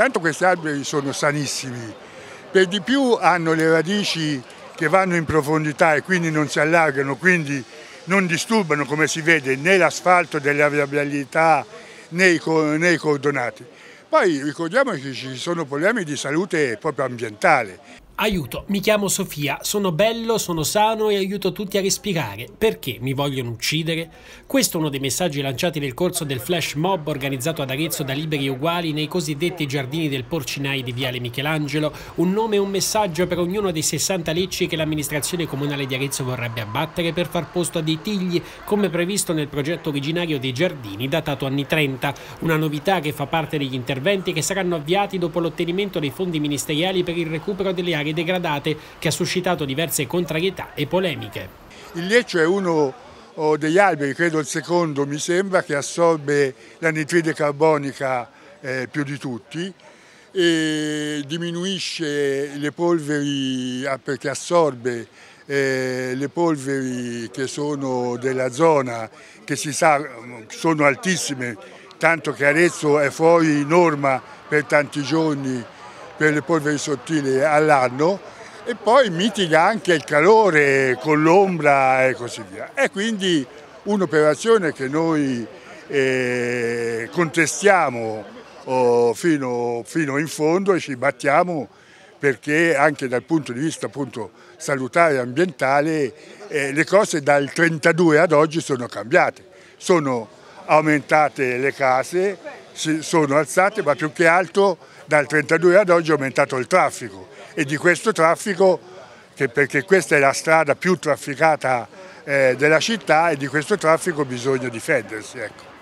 intanto questi alberi sono sanissimi, per di più hanno le radici che vanno in profondità e quindi non si allargano, quindi non disturbano, come si vede, né l'asfalto delle viabilità né i cordonati. Poi ricordiamo che ci sono problemi di salute proprio ambientale. Aiuto, mi chiamo Sofia, sono bello, sono sano e aiuto tutti a respirare. Perché mi vogliono uccidere? Questo è uno dei messaggi lanciati nel corso del flash mob organizzato ad Arezzo da Liberi e Uguali nei cosiddetti giardini del Porcinai di Viale Michelangelo, un nome e un messaggio per ognuno dei 60 lecci che l'amministrazione comunale di Arezzo vorrebbe abbattere per far posto a dei tigli, come previsto nel progetto originario dei giardini datato anni 30, una novità che fa parte degli interventi che saranno avviati dopo l'ottenimento dei fondi ministeriali per il recupero delle aree degradate, che ha suscitato diverse contrarietà e polemiche. Il leccio è uno degli alberi, credo il secondo mi sembra, che assorbe l'anidride carbonica più di tutti e diminuisce le polveri perché assorbe le polveri che sono della zona, che si sa sono altissime, tanto che Arezzo è fuori norma per tanti giorni per le polveri sottili all'anno, e poi mitiga anche il calore con l'ombra e così via. È quindi un'operazione che noi contestiamo fino in fondo e ci battiamo perché anche dal punto di vista appunto salutare e ambientale le cose dal 32 ad oggi sono cambiate, sono aumentate le case, si sono alzate, ma più che altro dal 32 ad oggi è aumentato il traffico, e di questo traffico, perché questa è la strada più trafficata della città, e di questo traffico bisogna difendersi. Ecco.